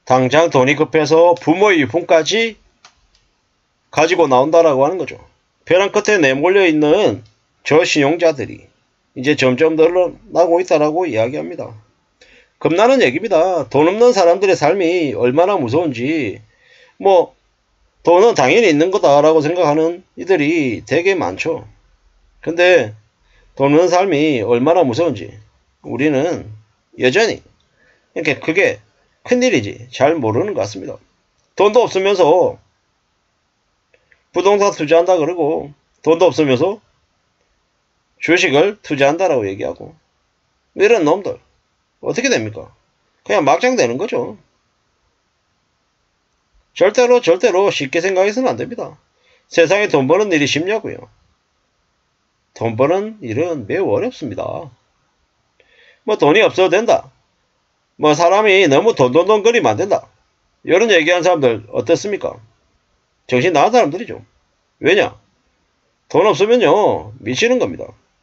당장 돈이 급해서 부모의 유품까지 가지고 나온다라고 하는 거죠. 벼랑 끝에 내몰려 있는 저신용자들이 이제 점점 늘어나고 있다라고 이야기합니다. 겁나는 얘기입니다. 돈 없는 사람들의 삶이 얼마나 무서운지, 뭐 돈은 당연히 있는 거다라고 생각하는 이들이 되게 많죠. 근데 돈 없는 삶이 얼마나 무서운지 우리는 여전히 이렇게 그게 큰일이지 잘 모르는 것 같습니다. 돈도 없으면서 부동산 투자한다 그러고, 돈도 없으면서 주식을 투자한다라고 얘기하고, 이런 놈들 어떻게 됩니까? 그냥 막장 되는 거죠. 절대로 쉽게 생각해서는 안 됩니다. 세상에 돈 버는 일이 쉽냐고요. 돈 버는 일은 매우 어렵습니다. 뭐 돈이 없어도 된다, 뭐 사람이 너무 돈돈돈 거리면 안 된다, 이런 얘기하는 사람들 어떻습니까? 정신 나간 사람들이죠. 왜냐? 돈 없으면요 미치는 겁니다.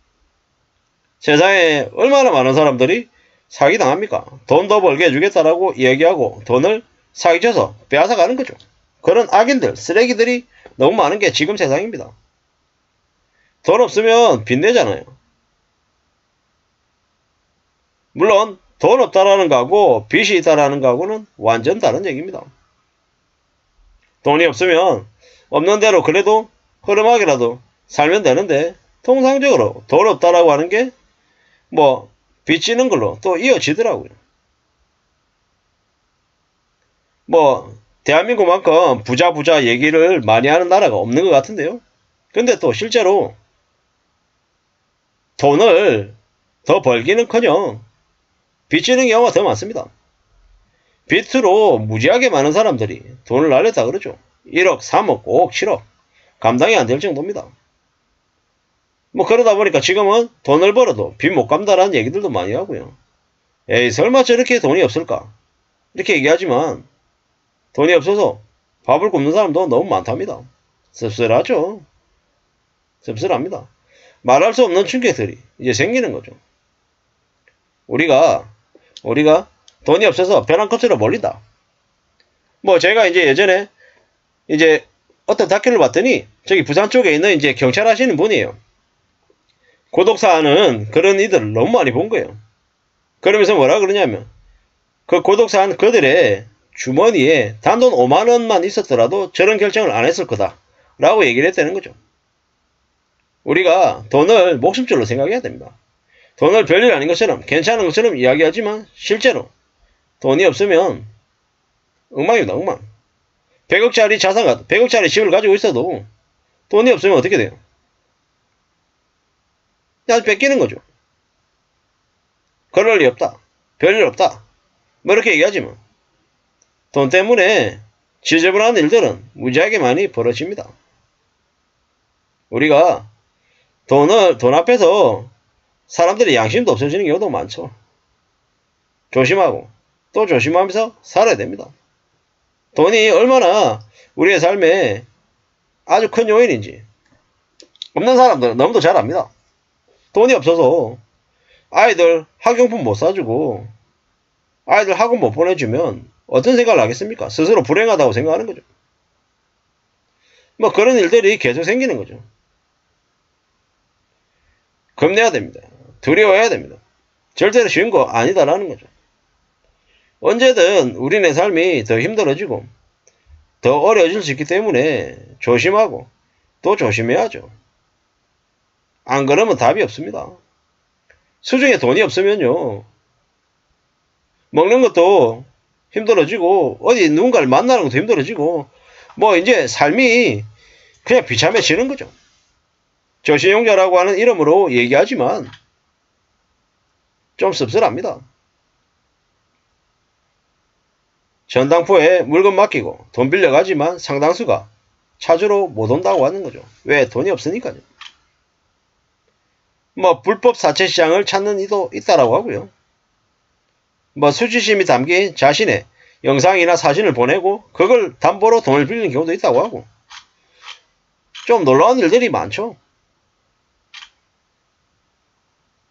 세상에 얼마나 많은 사람들이 사기당합니까? 돈 더 벌게 해주겠다라고 얘기하고 돈을 사기쳐서 빼앗아가는 거죠. 그런 악인들, 쓰레기들이 너무 많은 게 지금 세상입니다. 돈 없으면 빚내잖아요. 물론 돈 없다라는 거하고 빚이 있다라는 거하고는 완전 다른 얘기입니다. 돈이 없으면 없는 대로 그래도 흐름하게라도 살면 되는데, 통상적으로 돈 없다라고 하는 게 뭐 빚지는 걸로 또 이어지더라고요. 뭐 대한민국만큼 부자 얘기를 많이 하는 나라가 없는 것 같은데요. 근데 또 실제로 돈을 더 벌기는커녕 빚지는 경우가 더 많습니다. 빚으로 무지하게 많은 사람들이 돈을 날렸다 그러죠. 1억, 3억, 5억, 7억 감당이 안 될 정도입니다. 뭐 그러다 보니까 지금은 돈을 벌어도 빚 못 갚는다라는 얘기들도 많이 하고요. 에이 설마 저렇게 돈이 없을까 이렇게 얘기하지만, 돈이 없어서 밥을 굶는 사람도 너무 많답니다. 씁쓸하죠. 씁쓸합니다. 말할 수 없는 충격들이 이제 생기는 거죠. 우리가 돈이 없어서 벼랑 끝으로 몰린다. 뭐 제가 이제 예전에 이제 어떤 다큐를 봤더니, 저기 부산 쪽에 있는 이제 경찰 하시는 분이에요. 고독사하는 그런 이들을 너무 많이 본 거예요. 그러면서 뭐라 그러냐면, 그 고독사한 그들의 주머니에 단돈 5만원만 있었더라도 저런 결정을 안 했을 거다 라고 얘기를 했다는 거죠. 우리가 돈을 목숨줄로 생각해야 됩니다. 돈을 별일 아닌 것처럼 괜찮은 것처럼 이야기하지만, 실제로 돈이 없으면 엉망입니다. 엉망. 100억짜리 자산, 100억짜리 집을 가지고 있어도 돈이 없으면 어떻게 돼요? 그냥 뺏기는 거죠. 그럴 리 없다, 별일 없다, 뭐 이렇게 얘기하지만, 돈 때문에 지저분한 일들은 무지하게 많이 벌어집니다. 우리가 돈 앞에서 사람들이 양심도 없어지는 경우도 많죠. 조심하고 또 조심하면서 살아야 됩니다. 돈이 얼마나 우리의 삶에 아주 큰 요인인지 없는 사람들은 너무도 잘 압니다. 돈이 없어서 아이들 학용품 못 사주고 아이들 학원 못 보내주면 어떤 생각을 하겠습니까? 스스로 불행하다고 생각하는 거죠. 뭐 그런 일들이 계속 생기는 거죠. 겁내야 됩니다. 두려워해야 됩니다. 절대로 쉬운 거 아니다라는 거죠. 언제든 우리네 삶이 더 힘들어지고 더 어려워질 수 있기 때문에 조심하고 또 조심해야죠. 안 그러면 답이 없습니다. 수중에 돈이 없으면요, 먹는 것도 힘들어지고 어디 누군가를 만나는 것도 힘들어지고, 뭐 이제 삶이 그냥 비참해지는 거죠. 저신용자라고 하는 이름으로 얘기하지만 좀 씁쓸합니다. 전당포에 물건 맡기고 돈 빌려가지만 상당수가 찾으러 못 온다고 하는 거죠. 왜? 돈이 없으니까요. 뭐 불법 사채시장을 찾는 이도 있다라고 하고요. 뭐 수치심이 담긴 자신의 영상이나 사진을 보내고 그걸 담보로 돈을 빌리는 경우도 있다고 하고, 좀 놀라운 일들이 많죠.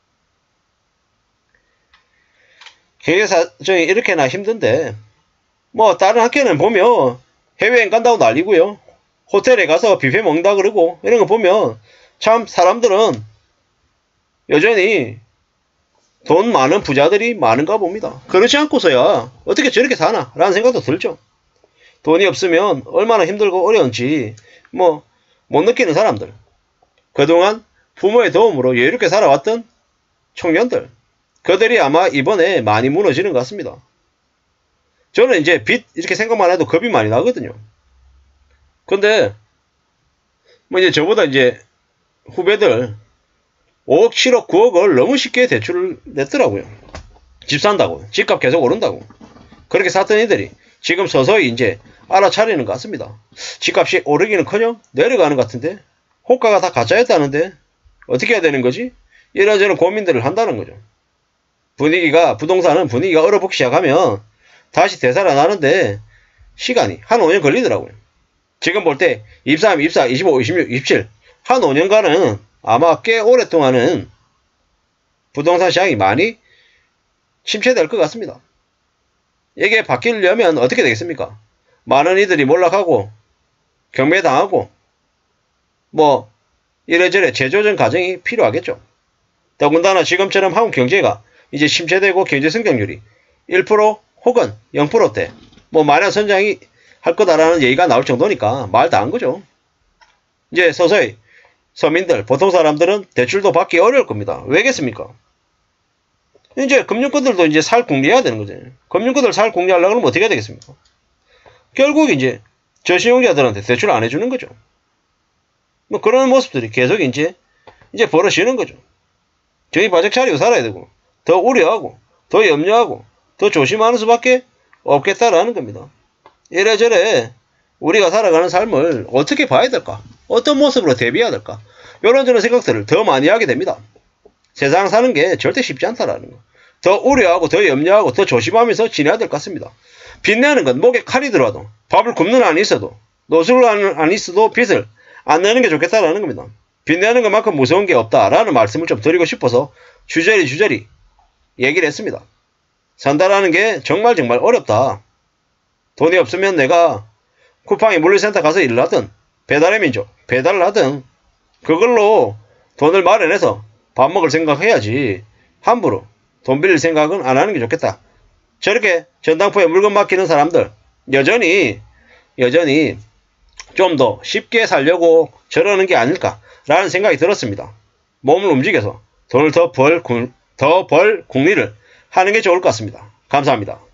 경제 사정이 이렇게나 힘든데 뭐 다른 학교는 보면 해외여행 간다고 난리고요. 호텔에 가서 뷔페 먹는다 그러고 이런 거 보면 참 사람들은 여전히 돈 많은 부자들이 많은가 봅니다. 그렇지 않고서야 어떻게 저렇게 사나 라는 생각도 들죠. 돈이 없으면 얼마나 힘들고 어려운지 뭐 못 느끼는 사람들, 그동안 부모의 도움으로 여유롭게 살아왔던 청년들, 그들이 아마 이번에 많이 무너지는 것 같습니다. 저는 이제 빚 이렇게 생각만 해도 겁이 많이 나거든요. 근데 뭐 이제 저보다 이제 후배들 5억, 7억, 9억을 너무 쉽게 대출을 냈더라고요. 집 산다고, 집값 계속 오른다고. 그렇게 샀던 이들이 지금 서서히 이제 알아차리는 것 같습니다. 집값이 오르기는커녕 내려가는 것 같은데, 호가가 다 가짜였다는데 어떻게 해야 되는 거지? 이런저런 고민들을 한다는 거죠. 부동산은 분위기가 얼어붙기 시작하면 다시 되살아나는데 시간이 한 5년 걸리더라고요. 지금 볼 때 23, 24, 25, 26, 27 한 5년간은 아마 꽤 오랫동안은 부동산 시장이 많이 침체될 것 같습니다. 이게 바뀌려면 어떻게 되겠습니까? 많은 이들이 몰락하고 경매당하고 뭐 이래저래 재조정 과정이 필요하겠죠. 더군다나 지금처럼 한국 경제가 이제 침체되고 경제 성장률이 1% 혹은 0%대 뭐 마냥 선장이 할 거다라는 얘기가 나올 정도니까 말 다 한 거죠. 이제 서서히 서민들, 보통 사람들은 대출도 받기 어려울 겁니다. 왜겠습니까? 이제 금융권들도 이제 살 궁리해야 되는 거죠. 금융권들 살 궁리하려고 하면 어떻게 해야 되겠습니까? 결국 이제 저신용자들한테 대출 안 해주는 거죠. 뭐 그런 모습들이 계속 이제 벌어지는 거죠. 저희 바짝 차리고 살아야 되고, 더 우려하고, 더 염려하고, 더 조심하는 수밖에 없겠다라는 겁니다. 이래저래 우리가 살아가는 삶을 어떻게 봐야 될까? 어떤 모습으로 대비해야 될까? 이런저런 생각들을 더 많이 하게 됩니다. 세상 사는 게 절대 쉽지 않다라는 거. 더 우려하고, 더 염려하고, 더 조심하면서 지내야 될 것 같습니다. 빚내는 건 목에 칼이 들어와도, 밥을 굶는 한이 있어도, 노숙을 안 있어도 빚을 안 내는 게 좋겠다라는 겁니다. 빚내는 것만큼 무서운 게 없다라는 말씀을 좀 드리고 싶어서 주저리 얘기를 했습니다. 산다라는 게 정말 어렵다. 돈이 없으면 내가 쿠팡이 물류센터 가서 일을 하든 배달의 민족 배달을 하든 그걸로 돈을 마련해서 밥 먹을 생각해야지 함부로 돈 빌릴 생각은 안 하는 게 좋겠다. 저렇게 전당포에 물건 맡기는 사람들 여전히 좀 더 쉽게 살려고 저러는 게 아닐까라는 생각이 들었습니다. 몸을 움직여서 돈을 더 벌 궁리를 하는 게 좋을 것 같습니다. 감사합니다.